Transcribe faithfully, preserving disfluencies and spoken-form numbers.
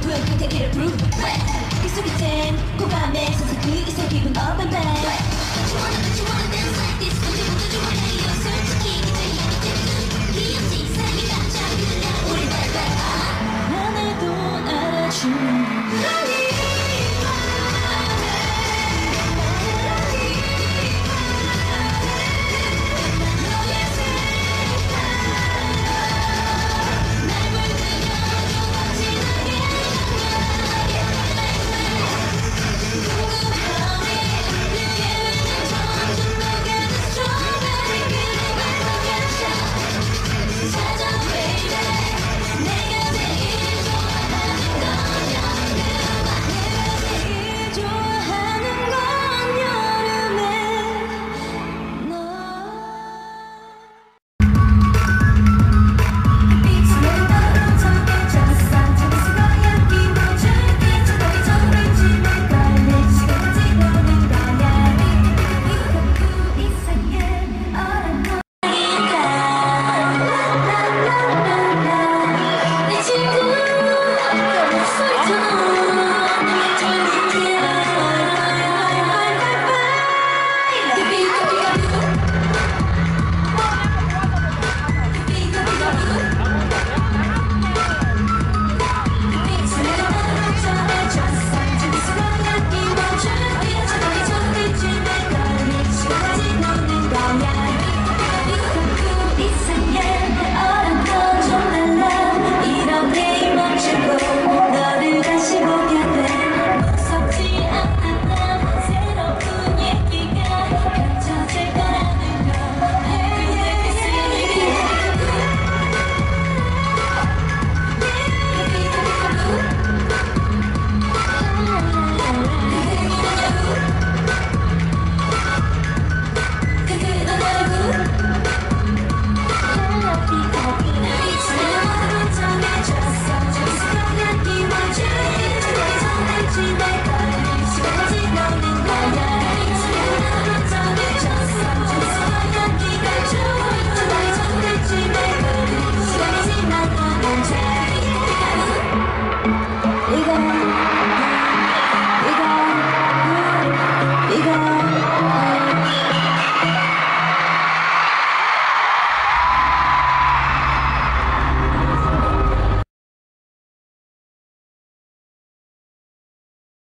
도형 끝에 prove 그 속에 잼 고감에 서서 그 이상 기분 up and back You wanna but you wanna dance like this 언제부터 좋아해요 솔직히 이제 귀엽지 사랑이 깜짝 그냥 우리 발발 안 해도 알아주는 이건